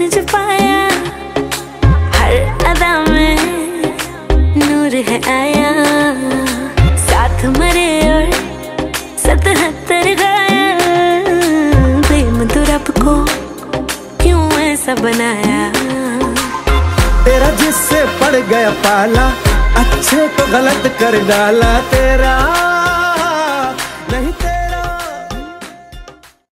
तुझे जो पाया, हर अदा में नूर है आया। साथ मरे और 77 गाया, प्रेम तो रब को क्यों ऐसा बनाया। तेरा जिससे पड़ गया पाला, अच्छे को गलत कर डाला तेरा नहीं।